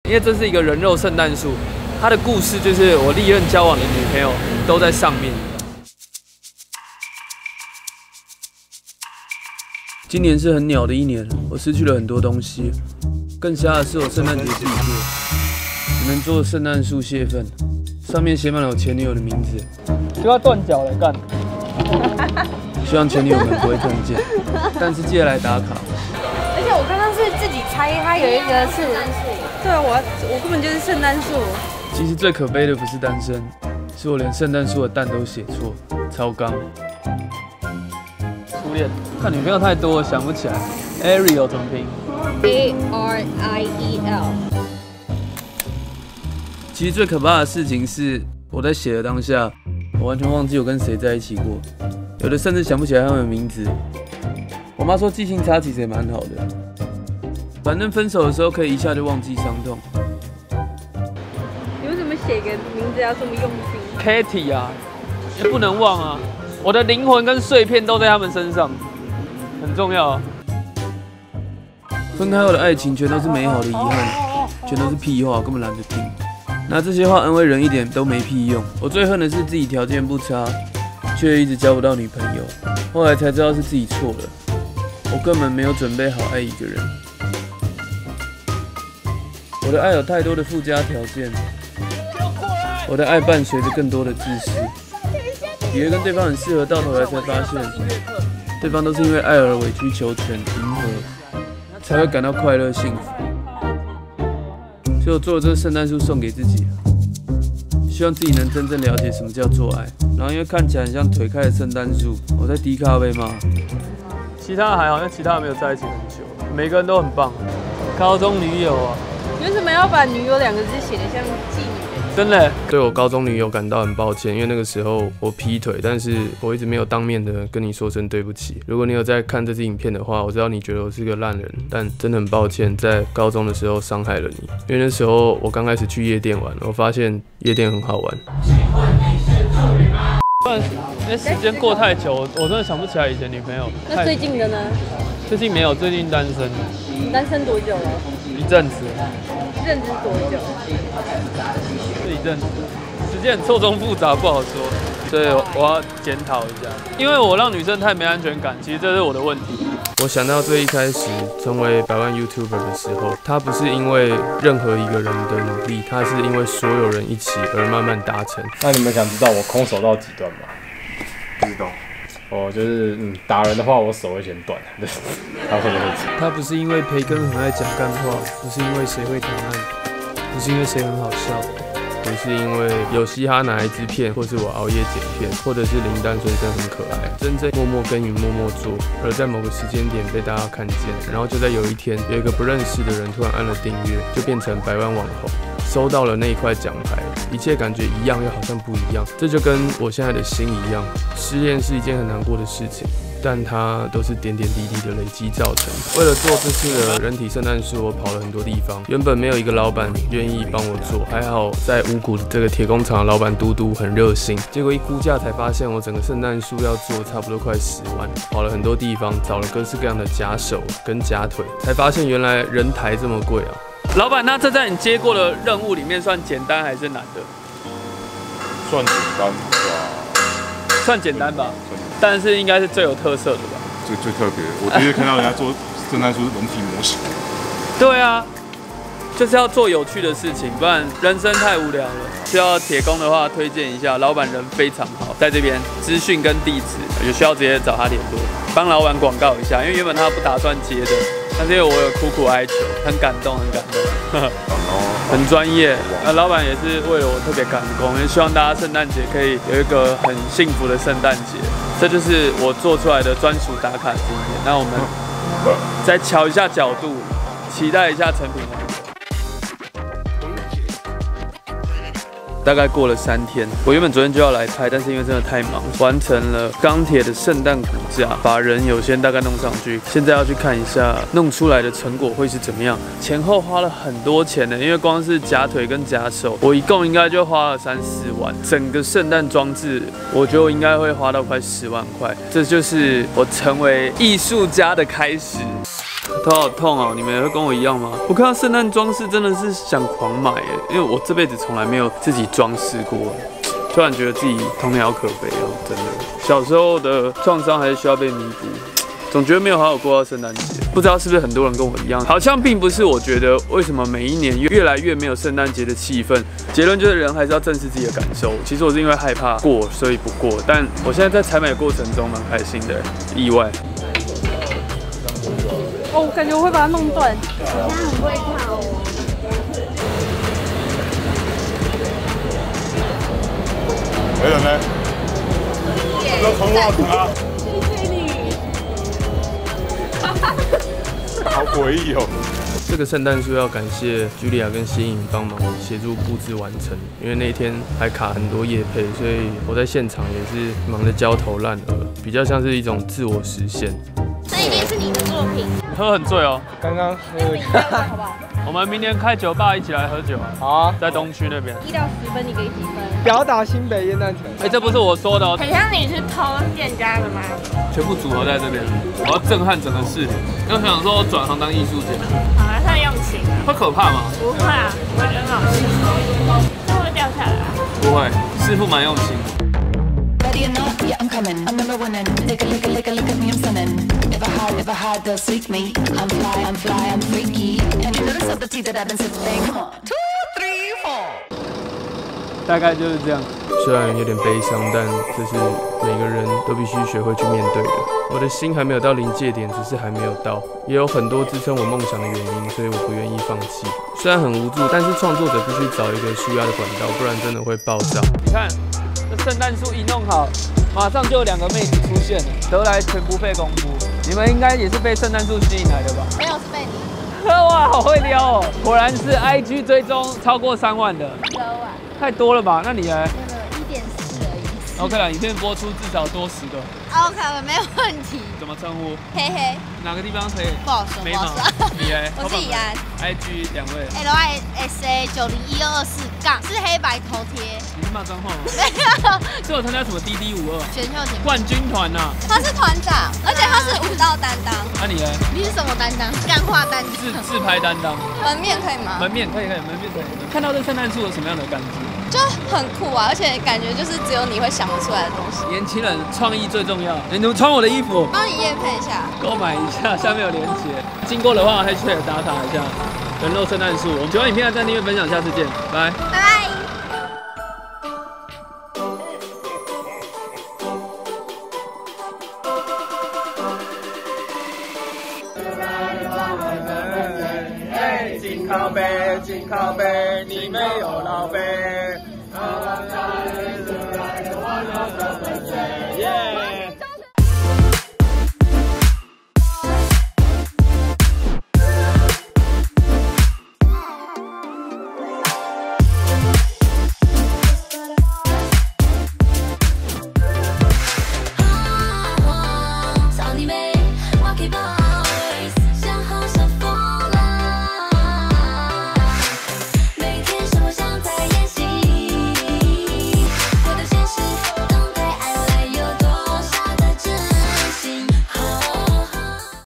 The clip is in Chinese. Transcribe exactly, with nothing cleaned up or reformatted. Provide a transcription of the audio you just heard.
因为这是一个人肉圣诞树，它的故事就是我历任交往的女朋友都在上面。今年是很鸟的一年，我失去了很多东西。更瞎的是，我圣诞节自己做，只能做圣诞树泄愤，上面写满了我前女友的名字。就要断脚了，干！希望前女友们不会看见，但是记得来打卡。 而且我刚刚是自己猜，它有一个是，对我我根本就是圣诞树。 其实最可悲的不是单身，是我连圣诞树的蛋都写错，超纲。初恋，看女朋友太多，想不起来。Ariel 怎么拼 ？A R I E L。 其实最可怕的事情是，我在写的当下，我完全忘记我跟谁在一起过，有的甚至想不起来他们的名字。我妈说记性差其实也蛮好的，反正分手的时候可以一下就忘记伤痛。 你为什么写个名字要这么用心 ？Katy 啊，也不能忘啊，我的灵魂跟碎片都在他们身上，很重要啊。分开后的爱情全都是美好的遗憾，全都是屁话，根本懒得听。拿这些话安慰人一点都没屁用。我最恨的是自己条件不差，却一直交不到女朋友。后来才知道是自己错了，我根本没有准备好爱一个人。我的爱有太多的附加条件，我的爱伴随着更多的自私。以为跟对方很适合，到头来才发现，对方都是因为爱而委曲求全、迎合，才会感到快乐幸福。所以我做了这个圣诞树送给自己，希望自己能真正了解什么叫做爱。然后因为看起来很像腿开的圣诞树，我在迪卡被骂。其他还好，因为其他没有在一起很久，每个人都很棒。高中女友啊， 你为什么要把女友两个字写得像妓女？ 真的，对我高中女友感到很抱歉，因为那个时候我劈腿，但是我一直没有当面的跟你说声对不起。如果你有在看这支影片的话，我知道你觉得我是个烂人，但真的很抱歉，在高中的时候伤害了你。因为那时候我刚开始去夜店玩，我发现夜店很好玩。因为时间过太久，我真的想不起来以前女朋友。 那最近的呢？ 最近没有，最近单身。 单身多久了？ 一阵子。 认知多久？ 是一阵子，时间很错综复杂，不好说。所以我要检讨一下，因为我让女生太没安全感，其实这是我的问题。我想到最一开始成为百万 YouTuber 的时候，它不是因为任何一个人的努力，它是因为所有人一起而慢慢达成。 那你们想知道我空手道几段吗？ 不知道。 哦，就是嗯，打人的话我手会先断，他会不会这样？ 他不是因为培根很爱讲干话，不是因为谁会谈案，不是因为谁很好笑，不是因为有嘻哈哪一支片，或是我熬夜剪片，或者是林丹孙生很可爱，真正默默耕耘默默做，而在某个时间点被大家看见，然后就在有一天，有一个不认识的人突然按了订阅，就变成百万网红，收到了那一块奖牌，一切感觉一样又好像不一样，这就跟我现在的心一样，失恋是一件很难过的事情。但它都是点点滴滴的累积造成。为了做这次的人体圣诞树，我跑了很多地方。原本没有一个老板愿意帮我做，还好在五股这个铁工厂的老板嘟嘟很热心。结果一估价才发现，我整个圣诞树要做差不多快十万。跑了很多地方，找了各式各样的假手跟假腿，才发现原来人台这么贵啊！老板，那这在你接过的任务里面算简单还是难的？ 算简单吧。 算简单吧。但是应该是最有特色的吧？ 最最特别的，我第一次看到人家做圣诞树人体模型。 对啊，就是要做有趣的事情，不然人生太无聊了。需要铁工的话，推荐一下，老板人非常好，在这边资讯跟地址有需要直接找他联络，帮老板广告一下，因为原本他不打算接的，但是因为我有苦苦哀求，很感动，很感动。很专业，那老板也是为了我特别感动，也希望大家圣诞节可以有一个很幸福的圣诞节。这就是我做出来的专属打卡经验。那我们再瞧一下角度，期待一下成品完成。大概过了三天，我原本昨天就要来拍，但是因为真的太忙，完成了钢铁的圣诞骨架，把人有先大概弄上去，现在要去看一下弄出来的成果会是怎么样。前后花了很多钱呢，因为光是假腿跟假手，我一共应该就花了三四万。整个圣诞装置，我觉得我应该会花到快十万块。这就是我成为艺术家的开始。 头好痛哦！你们也会跟我一样吗？我看到圣诞装饰真的是想狂买耶，因为我这辈子从来没有自己装饰过，突然觉得自己童年好可悲哦，真的。小时候的创伤还是需要被弥补，总觉得没有好好过到圣诞节。不知道是不是很多人跟我一样，好像并不是我觉得为什么每一年越来越没有圣诞节的气氛。结论就是人还是要正视自己的感受。其实我是因为害怕过，所以不过。但我现在在采买过程中蛮开心的，意外。 哦，我感觉我会把它弄断。 我现在很会跳哦。 没人呢？要从我疼啊！ 谢谢你。 好诡异哦！ 这个圣诞树要感谢茱莉亚跟新颖帮忙协助布置完成，因为那天还卡很多业配，所以我在现场也是忙得焦头烂额，比较像是一种自我实现。 这一定是你的作品。 喝很醉哦， 刚刚喝你这样好不好？ 我们明年开酒吧一起来喝酒啊！ 好啊， 在东区那边。 一到十分，你给几分？ 表达新北耶诞城。 哎，这不是我说的哦， 很像你是偷店家的吗？ 全部组合在这边，我要震撼整个市。因为我想说我转行当艺术家， 好像算用心啊。 会可怕吗？ 不会啊，我觉得很好笑。会不会掉下来啊？ 不会，师傅蛮用心。 Ready or not, yeah, I'm coming. I'm number one and lick a lick a lick a lick at me, I'm stunning. If I hide, if I hide, they'll seek me. I'm fly, I'm fly, I'm freaky. And you notice all the tea that I've been sipping. One, two, three, four. 大概就是这样。虽然有点悲伤，但这是每个人都必须学会去面对的。我的心还没有到临界点，只是还没有到。也有很多支撑我梦想的原因，所以我不愿意放弃。虽然很无助，但是创作者必须找一个抒压的管道，不然真的会爆炸。你看。这圣诞树一弄好，马上就有两个妹子出现了，得来全不费功夫。你们应该也是被圣诞树吸引来的吧？ 没有，是被你。 哇，好会撩哦！果然是 I G 追踪超过三万的， 九万。 太多了吧？那你呢？ 没有，一点四而已。 OK 了，影片播出至少多十个。 OK， 没有问题。 怎么称呼？ 嘿嘿。 哪个地方可以？ 不好说， 没毛。你呢？ 我是怡安。 I G 两位。 L I S A 九零一二二四杠是黑白头贴。 你是骂脏话吗？ 没有。 是有参加什么 D D 五二选秀节目冠军团呐？ 他是团长，而且他是舞蹈担当。 那你呢？ 你是什么担当？干话担当。 自自拍担当。 门面可以吗？ 门面可以可以，门面可以。看到这圣诞树有什么样的感觉？ 就很酷啊，而且感觉就是只有你会想得出来的东西。 年轻人创意最重要。你能穿我的衣服？ 帮你业配一下， 购买一下，下面有链接。经过的话还是可以打卡一下。人肉圣诞树，我们喜欢影片的赞订阅分享，下次见，拜拜拜。 金靠背，金靠背，你没有老背。